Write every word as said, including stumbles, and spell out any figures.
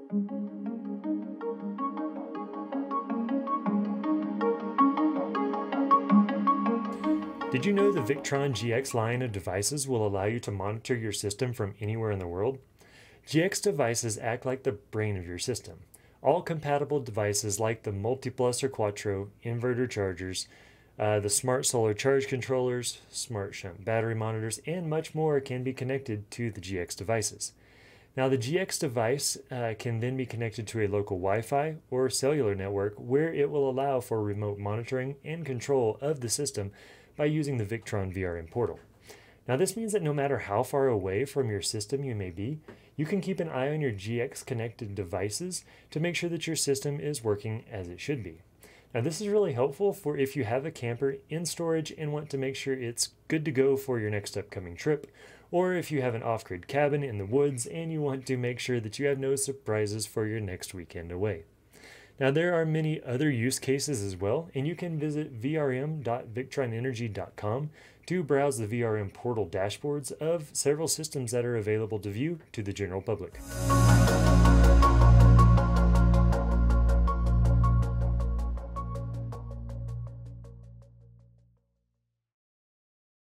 Did you know the Victron G X line of devices will allow you to monitor your system from anywhere in the world? G X devices act like the brain of your system. All compatible devices like the Multiplus or Quattro inverter chargers, uh, the smart solar charge controllers, smart shunt battery monitors, and much more can be connected to the G X devices. Now the G X device uh, can then be connected to a local Wi-Fi or cellular network where it will allow for remote monitoring and control of the system by using the Victron V R M portal. Now this means that no matter how far away from your system you may be, you can keep an eye on your G X connected devices to make sure that your system is working as it should be. Now this is really helpful for if you have a camper in storage and want to make sure it's good to go for your next upcoming trip, or if you have an off-grid cabin in the woods and you want to make sure that you have no surprises for your next weekend away. Now there are many other use cases as well, and you can visit v r m dot victron energy dot com to browse the V R M portal dashboards of several systems that are available to view to the general public.